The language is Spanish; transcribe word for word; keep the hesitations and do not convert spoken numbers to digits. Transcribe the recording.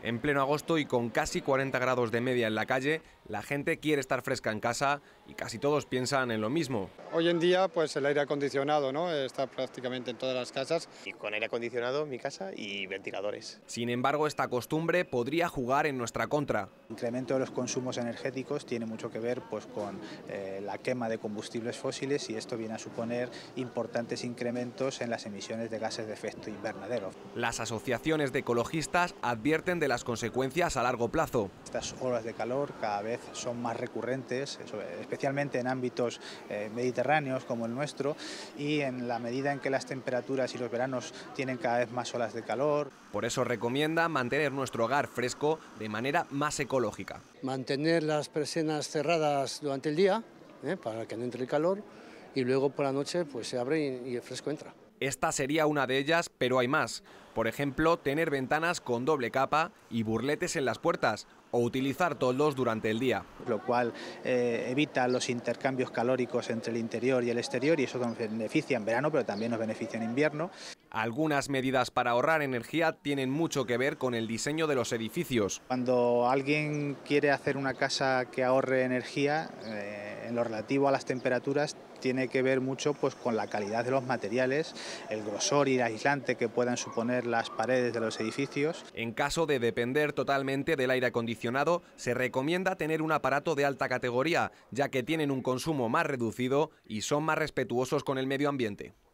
En pleno agosto y con casi cuarenta grados de media en la calle, la gente quiere estar fresca en casa y casi todos piensan en lo mismo. Hoy en día, pues el aire acondicionado, ¿no?, está prácticamente en todas las casas. Y con aire acondicionado en mi casa y ventiladores. Sin embargo, esta costumbre podría jugar en nuestra contra. El incremento de los consumos energéticos tiene mucho que ver pues, con eh, la quema de combustibles fósiles y esto viene a suponer importantes incrementos en las emisiones de gases de efecto invernadero. Las asociaciones de ecologistas advierten de las consecuencias a largo plazo. Estas olas de calor cada vez son más recurrentes, especialmente en ámbitos eh, mediterráneos como el nuestro, y en la medida en que las temperaturas y los veranos tienen cada vez más olas de calor. Por eso recomienda mantener nuestro hogar fresco de manera más ecológica. Mantener las persianas cerradas durante el día, eh, para que no entre el calor, y luego por la noche pues se abre y, y el fresco entra. Esta sería una de ellas, pero hay más. Por ejemplo, tener ventanas con doble capa y burletes en las puertas, o utilizar toldos durante el día. Lo cual eh, evita los intercambios calóricos entre el interior y el exterior y eso nos beneficia en verano, pero también nos beneficia en invierno. Algunas medidas para ahorrar energía tienen mucho que ver con el diseño de los edificios. Cuando alguien quiere hacer una casa que ahorre energía, eh, en lo relativo a las temperaturas, tiene que ver mucho pues, con la calidad de los materiales, el grosor y el aislante que puedan suponer las paredes de los edificios. En caso de depender totalmente del aire acondicionado, se recomienda tener un aparato de alta categoría, ya que tienen un consumo más reducido y son más respetuosos con el medio ambiente.